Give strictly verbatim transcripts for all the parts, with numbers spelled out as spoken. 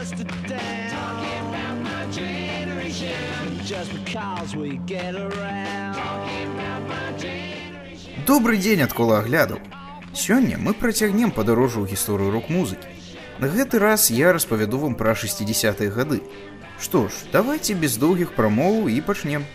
Добрый дзень ад кола аглядаў. Сёння мы працягнем падарожжу ў гісторыю рок-музыкі. На гэты раз я распавяду вам пра шэсцідзесятыя гады. Што ж, давайце без доўгіх прамоў і пачнем.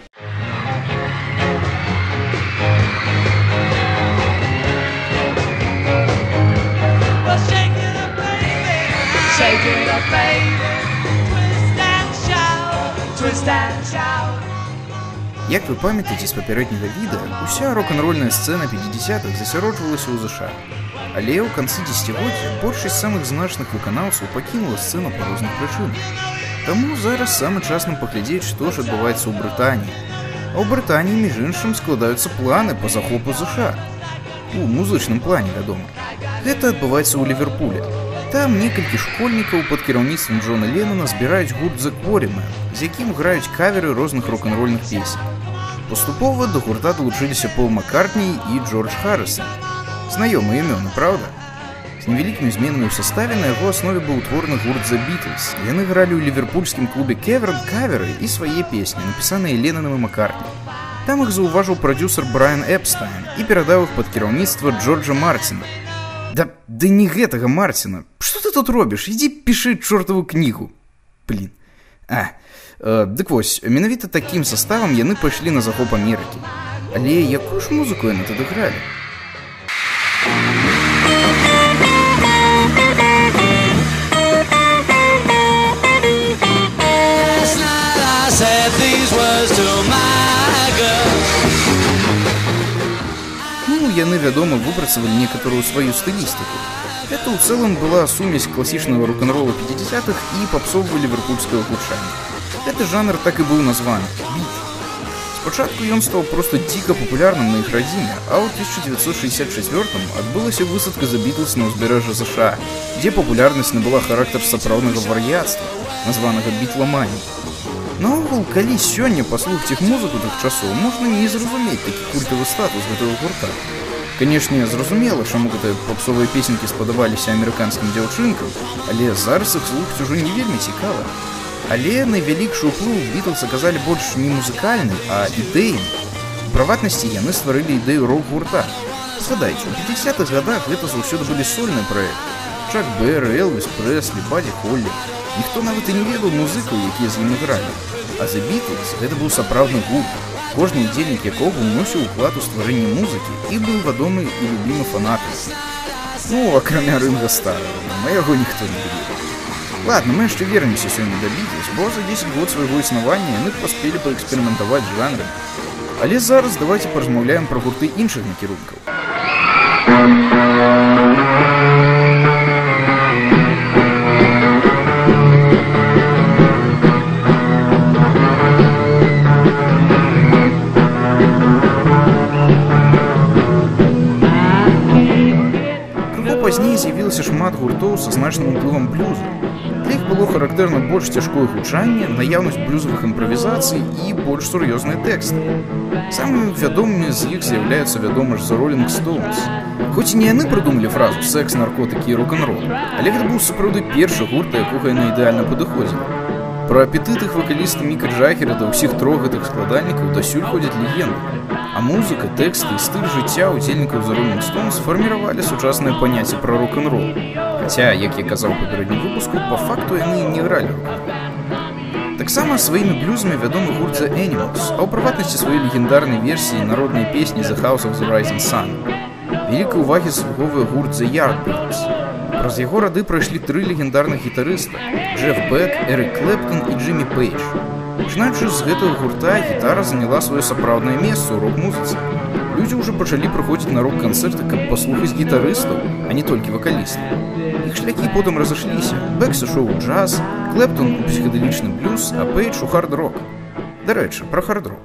Як вы памятаеце з папярэдняга відэа, уся рок-н-рольная сцэна пяцідзясятых засяроджвалася ў ЗША. Але ў канцы дзесяцігоддзя большасць самых значных выканаўцаў пакінула сцэну па розных прычынах. Таму зараз самы час нам паглядзець, што ж адбываецца ў Брытаніі. А ў Брытаніі, між іншым, складаюцца планы па захопу ЗША. У музычным плане, вядома. Гэта адбываецца ў Ліверпулі. Там некалькі школьнікаў пад кіраўніцтвам Джона Леннона збіраюць гурт The Quarrymen, з якім граюць каверы розных рок-н-рольных песень. Паступова да гурта далучыліся Пол Маккартні і Джордж Харрісон. Знаёмыя імёны, правда? З невялікімі зменамі ў саставе на яго аснове быў утвораны гурт The Beatles. Яны гралі ў ліверпульскім клубе Кеверн каверы і свае песні, напісаныя Леннонам і Маккартні. Там іх заўважыў прадзюсар Брайан Эпстайн і перадаў іх пад кіраўніцтва Джорджа Мартина. Да, да не гэтага Мартина. Што ты тут робіш? Ідзі пішы чортаву кнігу. Блін. А, э, дык вось, менавіта такім саставам яны пайшлі на захоп Амерыкі. Але якую ж музыку яны тады гралі? Ну, яны, вядома, выпрацавалі некаторую сваю стылістыку. Это ў цэлым была сумесь класічнага рок-н-рола пяцідзясятых і папсовага ліверпульскага гучання. Гэты жанр так і быў названы біт. Спачатку ён стаў проста дзіка папулярным на іх радзіме, а ў тысяча дзевяцьсот шэсцьдзясят чацвёртым адбылася высадка The Beatles на ўзбярэжжа ЗША, дзе папулярнасць набыла характар сапраўднага вар'яцтва, названага бітломаніяй. Наогул, калі сёння паслухаць іх музыку тых часоў, можна не зразумець такі культавы статус гэтага гурта. Канешне, зразумела, чаму гэтыя попсовыя песенькі спадабаліся амерыканскім дзяўчынкам, але зараз іх слухаць ужо не вельмі цікава. Але найвялікшы ўплыў Бітлз аказалі больш не музыкальны, а ідэйны. У прыватнасці яны стварылі ідэю рок-гурта. Згадайце, у пяцідзясятых гадах гэта заўсёды былі сольныя праекты. Чак Берри, Элвіс Прэслі, Бадді Холлі. Ніхто нават і не ведаў музыкаў, якія з імі гралі. А The Beatles гэта быў сапраўдны гурт, кожны удзельнік якога ўносіў уклад у стварэнне музыкі і быў вядомы і любімы фанатам. Ну, акрамя Ринга Стара, на яго ніхто не любіў. Ладно, мы яшчэ вернемся сёння да Beatles, бо за дзесяць год свайго існавання яны паспелі паэксперыментаваць з жанрамі. Але зараз давайце паразмаўляем пра гурты іншых накірункаў. Пазней з'явілася шмат гуртоў са значным уплывам блюзу. Для іх было характэрна больш цяжкое гучанне, наяўнасць блюзавых імправізацый і больш сур'ёзныя тэксты. Самымі вядомымі з іх з'яўляюцца, вядома ж, The Rolling Stones. Хоць і не яны прыдумалі фразу «секс, наркотыкі і рок-н-рол», але гэта быў сапраўды першы гурт, да якога яна ідэальна падыходзіла. Пра апетыт іх вакаліста Міка Джаггера да ўсіх трох гэтых складальнікаў дасюль ходзяць легенды. А музыка, тэксты і стыль жыцця удзельнікаў The Rolling Stones сфарміравалі сучаснае паняцце пра рок-н-рол. Хаця, як я казаў у папярэднім выпуску, па факту яны не гралі рок-н-рол. Таксама сваімі блюзамі вядомы гурт The Animals, а ў прыватнасці сваёй легендарнай версіі народнай песні The House of the Rising Sun. Вялікай увагі заслугоўвае гурт The Yardbirds. Праз яго рады прайшлі тры легендарных гітарыста – Джеф Бек, Эрик Клэптон і Джиммі Пейдж. Пачынаючы з гэтага гурта, гітара заняла сваё сапраўднае месца ў рок-музыцы. Людзі ўжо пачалі прыходзіць на рок-канцэрты, каб паслухаць гітарыстаў, а не толькі вакалістаў. Іх шляхі потым разышліся. Бек сышоў у джаз, Клэптон у псіхадэлічны блюз, а Пейдж у хард-рок. Дарэчы, пра хард-рок.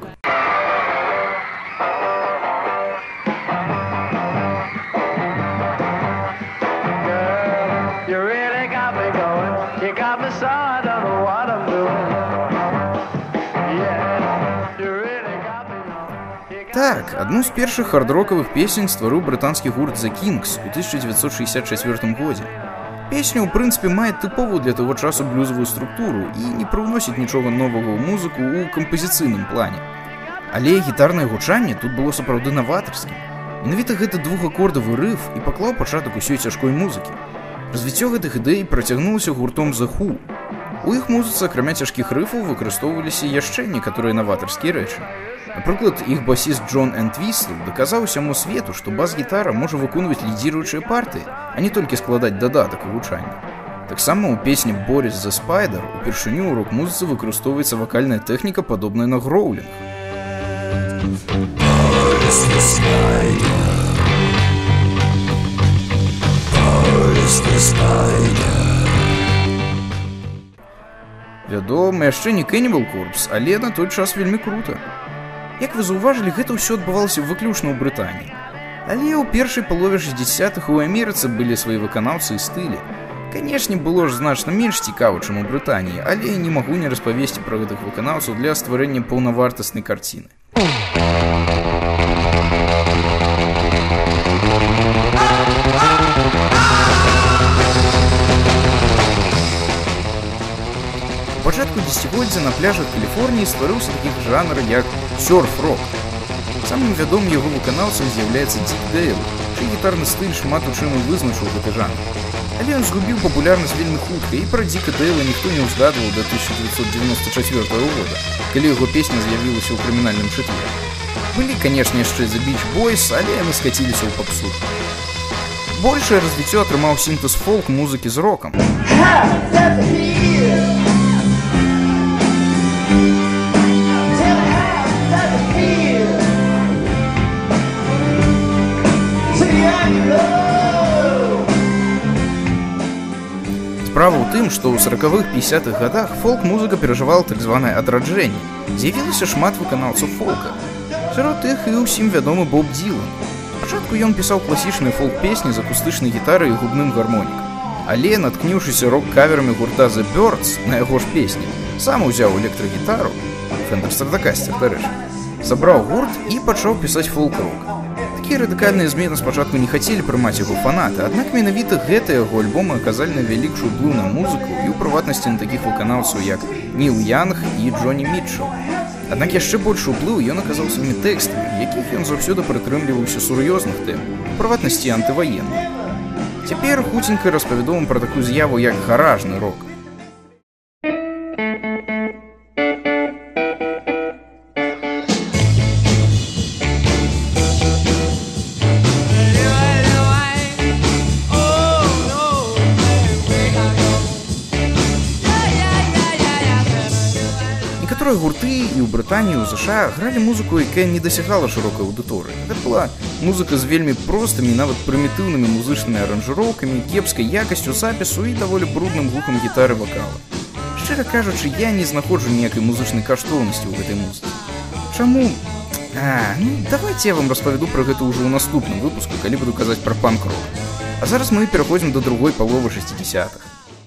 Так, адну з першых хард-рокавых песень стварыў брытанскі гурт The Kings у тысяча дзевяцьсот шэсцьдзесят чацвёртым годзе. Песня, у прынцыпе, мае тыповую для таго часу блюзавую структуру і не прыўносіць нічога новага ў музыку ў кампазіцыйным плане. Але гітарнае гучанне тут было сапраўды наватарскім. Менавіта гэты двухакордавы рыф і паклаў пачатак усёй цяжкой музыкі. Развіццё гэтых ідэй працягнулася гуртом The Who. У іх музыцы, акрамя цяжкіх рыфаў, выкарыстоўваліся яшчэ некаторыя наватарскія рэчы. Напрыклад, іх басіст Джон Энтвістл даказаў усяму свету, што бас-гітара можа выконваць лідзіруючыя партыі, а не толькі складаць дадатак у гучанні. Таксама ў песні «Борис the Spider» упершыню ў рок-музыцы выкарыстоўваецца вакальная тэхніка, падобная на гроулінг. Boris the Spider, Boris the Spider. Вядома, яшчэ не Cannibal Corpse, але на той час вельмі крута. Як вы заўважылі, гэта ўсё адбывалася выключна ў Брытаніі. Але ў першай палове шэсцідзесятых у Амерыцы былі свае выканаўцы і стылі. Канешне, было ж значна менш цікава, чым у Брытаніі, але не магу не распавесці пра гэтых выканаўцаў для стварэння паўнавартаснай карціны. У пачатку дзесяцігоддзя на пляжах Каліфорніі стварыўся такі жанр, як сёрф-рок. Самым вядомым яго выканаўцам з'яўляецца Дик Дейл, чый гітарны стыль шмат у чым і вызначыў гэты жанр. Але ён згубіў папулярнасць вельмі хутка, і пра Дика Дейла ніхто не ўзгадваў да тысяча дзевяцьсот дзевяноста чацвёртага года, калі яго песня з'явілася ў крымінальным чытле. Былі, канешне, яшчэ The Beach Boys, але яны скаціліся ў папсу. Большае развіццё атрымаў сінтэз фолк-музыкі з рокам. Справа ў тым, што ў саракавых пятидесятых гадах фолк-музыка перажывала так званае адраджэнне. З'явілася шмат выканаўцаў фолка. Сярод іх і ўсім вядомы Боб Дилан. Спачатку ён пісаў класічныя фолк-песні з акустычнай гітарай і губным гармонікам. Але, наткнуўшыся рок-каверамі гурта The Byrds на яго ж песні, сам узяў электрагітару, Fender Stratocaster, дарэчы, сабраў гурт і пачаў пісаць фолк-рок. Такія радыкальныя змены спачатку не хацелі прымаць яго фанаты, аднак менавіта гэтыя яго альбомы аказалі найвялікшую ўплыў на музыку і ў прыватнасці на такіх выканаўцаў, як Ніл Янг і Джоні Мітчел. Аднак яшчэ большы ўплыў ён аказаў сваімі тэкстамі, якіх ён заўсёды прытрымліваўся сур'ёзных тэм, у прыватнасці антываенных. Цяпер хуценька распавядомым пра такую з'яву, як гаражны рок. Некаторыя гурты і ў Брытаніі, і ў ЗША гралі музыку, якая не дасягала шырокай аўдыторыі. Гэта была музыка з вельмі простымі, нават прымітыўнымі музычнымі аранжыроўкамі, кепскай якасцю запісу і даволі брудным гукам гітары вакала. Шчыра кажучы, я не знаходжу ніякай музычнай каштоўнасці ў гэтай музыцы. Чаму? А, ну, давайце я вам распавяду пра гэта ўжо ў наступным выпуску, калі буду казаць пра панк-рок. А зараз мы пераходзім да другой паловы шэсцідзесятых.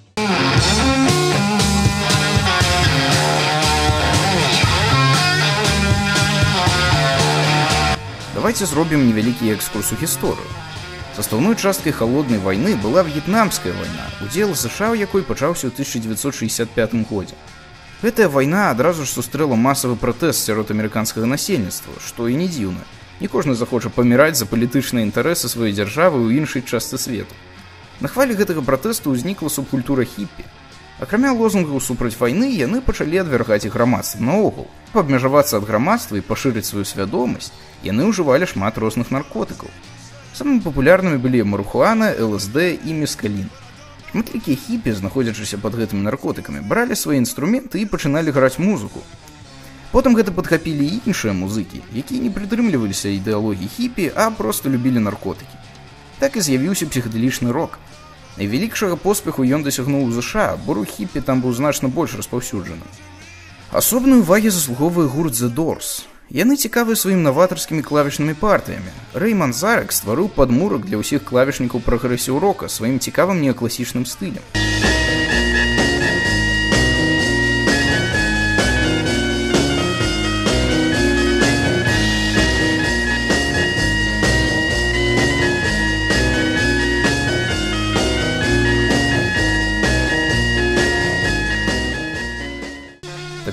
Давайте зробім невялікі экскурс у гісторыю. Заставной часткай халоднай вайны была в'етнамская вайна, удзел ЗША ў якой пачаўся ў тысяча дзевяцьсот шэсцьдзясят пятым годзе. Гэтая вайна адразу ж сустрэла масавы пратэст сярод амерыканскага насельніцтва, што і не дзіўна. Не кожны захоча паміраць за палітычныя інтарэсы сваёй дзяржавы ў іншай частцы свету. На хвалі гэтага пратэсту ўзнікла субкультура хіппі. Акрамя лозунгаў супраць вайны, яны пачалі адвяргаць і грамадства наогул. Каб абмежавацца ад грамадства і пашырыць сваю свядомасць, яны ўжывалі шмат розных наркотыкаў. Самымі папулярнымі былі марыхуана, ЛСД і мескалін. Шматлікія хіпі, знаходзячыся пад гэтымі наркотыкамі, бралі свае інструменты і пачыналі граць музыку. Потым гэта падхапілі і іншыя музыкі, якія не прытрымліваліся ідэалогіі хіпі, а проста любілі наркотыкі. Так і з'явіўся псіхадэлічны рок. Найвялікшага поспеху ён дасягнуў у ЗША, бо рух хіпі там быў значна больш распаўсюджаны. Асобнай увагі заслуговвае гурт The Doors. Яны цікавыя сваім наватарскімі клавішнымі партыямі. Рэй Манзарек стварыў падмурак для ўсіх клавішнікаў прагрэсіў рока сваім цікавым неакласічным стылем.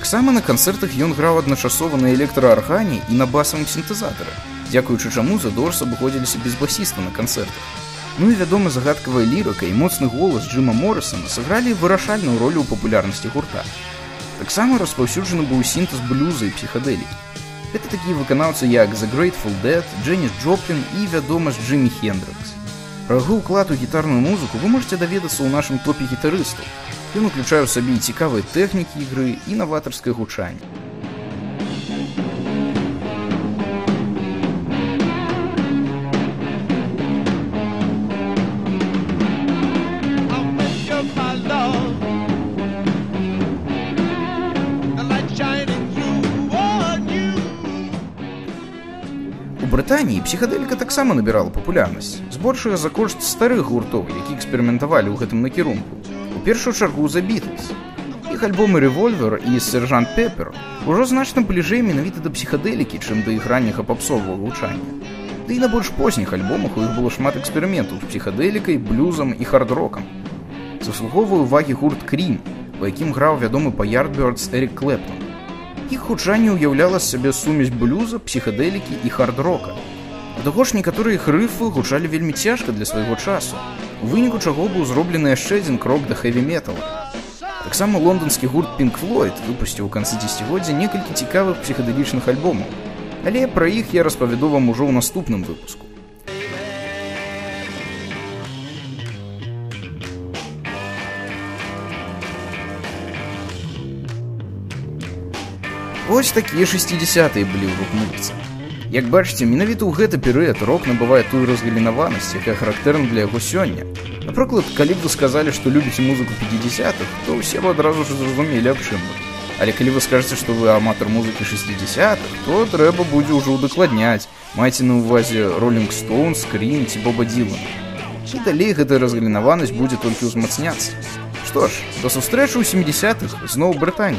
Таксама на канцэртах ён граў адначасова на электрааргане і на басавым сінтэзатары, дзякуючы чаму The Doors абыходзіліся без басіста на канцэртах. Ну і вядома, загадкавая лірыка і моцны голас Джима Моррисона сыгралі вырашальную ролю ў папулярнасці гурта. Таксама распаўсюджаны быў сінтэз блюза і псіхадэлікі. Гэта такія выканаўцы як The Grateful Dead, Джэніс Джоплін і, вядома ж, Джимі Хендрыкс. Пра яго ўклад у гітарную музыку вы можаце даведацца ў нашым топе гітарыстаў. Ён уключае ў сабе і цікавыя тэхнікі ігры і наватарскае гучанне. У Брытаніі псіхадэліка таксама набірала папулярнасць, збольшага за кошт старых гуртоў, які эксперыментавалі ў гэтым накірунку. У першую чаргу The Beatles. Іх альбомы «Revolver» і «Сержант Пеппер» ужо значна бліжэй менавіта да псіхадэлікі, чым да іх ранняга папсовага гучання. Да і на больш позніх альбомах у іх было шмат эксперыментаў з псіхадэлікай, блюзам і хард-рокам. Заслуговвае ўвагі гурт «Cream», у якім граў вядомы па Yardbirds Эрік Клэптон. Іх гучанне ўяўляла з сабе сумесь блюза, псіхадэлікі і хард-рока. Да таго ж некаторыя іх рыфы гучалі вельмі цяжка для свайго часу, у выніку чаго быў зроблены яшчэ адзін крок да хэві-метала. Таксама лонданскі гурт Pink Floyd выпусціў у канцы дзесяцігоддзя некалькі цікавых псіхадэлічных альбомаў, але пра іх я распавяду вам ужо ў наступным выпуску. Вось такія шэсцідзесятыя былі ў рок-музыцы. Як бачыце, менавіта ў гэты перыяд рок набывае тую разгалінаванасць, якая характэрна для яго сёння. Напрыклад, калі б вы сказалі, што любіце музыку пяцідзясятых, то ўсе б адразу ж зразумелі, аб чым вы. Але калі вы скажаце, што вы аматар музыкі шэсцідзесятых, то трэба будзе ўжо ўдакладняць. Майце на ўвазе Rolling Stones, Cream ці Боба Ділана. І далей гэтая разгалінаванасць будзе толькі ўзмацняцца. Што ж, да сустрэчы ў сямідзясятых зноў у Брытаніі.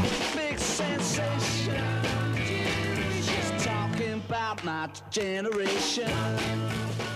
Generation